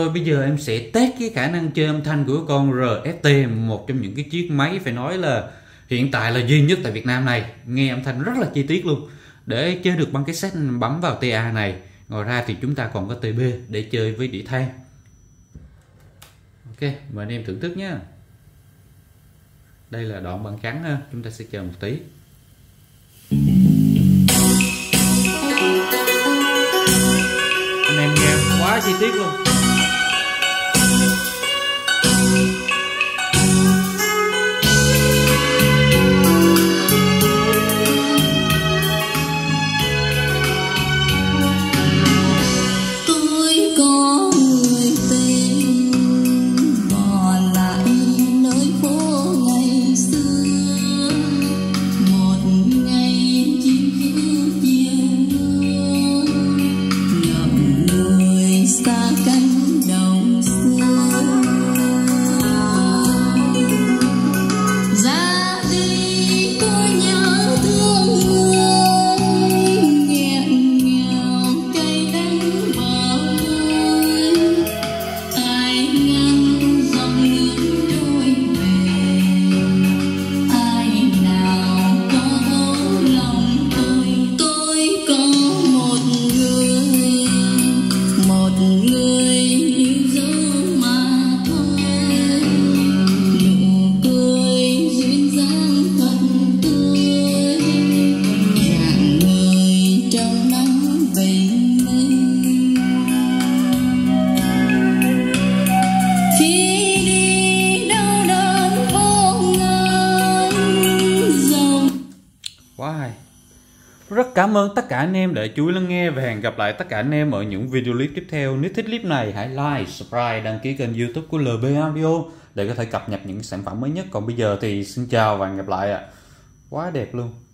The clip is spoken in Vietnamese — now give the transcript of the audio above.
Rồi bây giờ em sẽ test cái khả năng chơi âm thanh của con RFT, một trong những cái chiếc máy phải nói là hiện tại là duy nhất tại Việt Nam này, nghe âm thanh rất là chi tiết luôn. Để chơi được bằng cái set bấm vào TA này. Ngoài ra thì chúng ta còn có TB để chơi với đĩa than. Ok, mời anh em thưởng thức nhé. Đây là đoạn băng trắng ha, chúng ta sẽ chờ một tí. Anh em nghe quá chi tiết luôn. Quá hay. Rất cảm ơn tất cả anh em đã chú ý lắng nghe và hẹn gặp lại tất cả anh em ở những video clip tiếp theo. Nếu thích clip này hãy like, subscribe, đăng ký kênh YouTube của LB Audio để có thể cập nhật những sản phẩm mới nhất. Còn bây giờ thì xin chào và hẹn gặp lại ạ. Quá đẹp luôn.